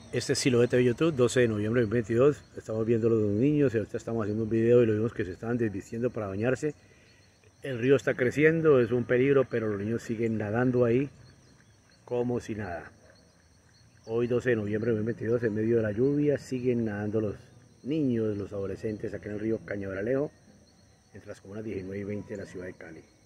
Este es Siloé de YouTube, 12 de noviembre de 2022. Estamos viendo los dos niños y ahorita estamos haciendo un video y lo vimos que se estaban desvistiendo para bañarse. El río está creciendo, es un peligro, pero los niños siguen nadando ahí como si nada. Hoy 12 de noviembre de 2022, en medio de la lluvia, siguen nadando los niños, los adolescentes acá en el río Cañaveralejo, entre las comunas 19 y 20 de la ciudad de Cali.